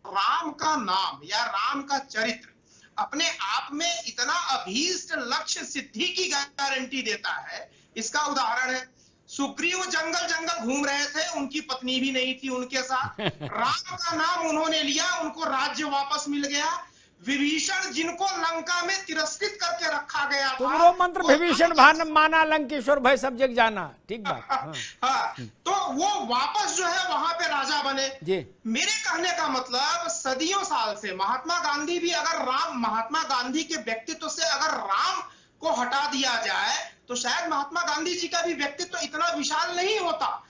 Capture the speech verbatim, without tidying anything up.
राम का नाम या राम का चरित्र अपने आप में इतना अभीष्ट लक्ष्य सिद्धि की गारंटी देता है, इसका उदाहरण है सुग्रीव जंगल जंगल घूम रहे थे, उनकी पत्नी भी नहीं थी उनके साथ, राम का नाम उन्होंने लिया, उनको राज्य वापस मिल गया। विभीषण जिनको लंका में तिरस्कृत करके रखा गया था, तुमरो मंत्र विभीषण भान माना लंकेश्वर भय सब जग जाना, ठीक बात। हाँ। हाँ, तो वो वापस जो है वहां पे राजा बने। जी। मेरे कहने का मतलब सदियों साल से महात्मा गांधी भी अगर राम महात्मा गांधी के व्यक्तित्व से अगर राम को हटा दिया जाए तो शायद महात्मा गांधी जी का भी व्यक्तित्व इतना विशाल नहीं होता।